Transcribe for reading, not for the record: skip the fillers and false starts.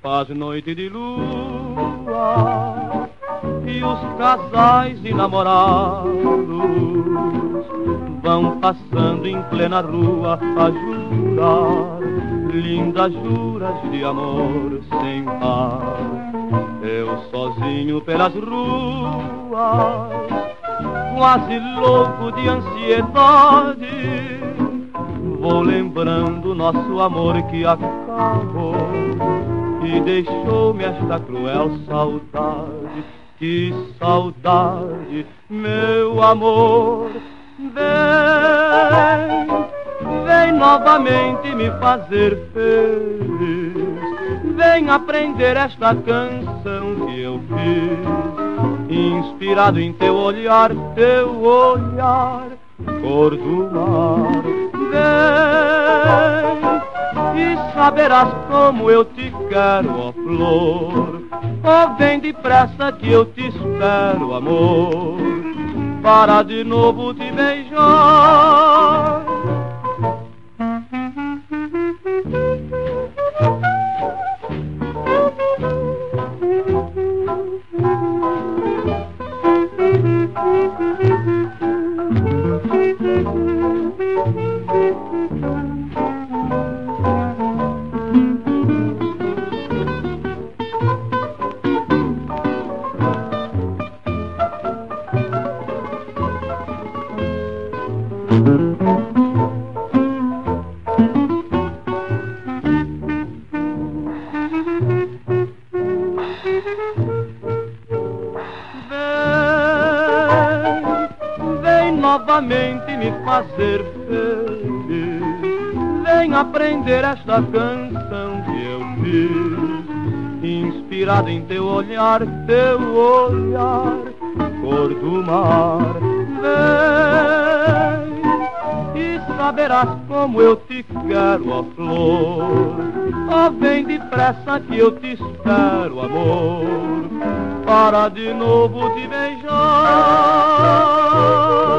faz noite de lua e os casais enamorados vão passando em plena rua a jurar lindas juras de amor sem par. Eu sozinho pelas ruas, quase louco de ansiedade, vou lembrando nosso amor que acabou e deixou-me esta cruel saudade. Que saudade, meu amor, vem novamente me fazer feliz. Vem aprender esta canção que eu fiz, inspirado em teu olhar, cor do mar. Vem e saberás como eu te quero, ó flor. Oh, vem depressa que eu te espero, amor, para de novo te beijar. Vem novamente me fazer feliz. Vem aprender esta canção que eu fiz, inspirado em teu olhar, cor do mar. Vem e saberás como eu te quero, ó flor. Oh, vem depressa que eu te espero, amor, para de novo te beijar.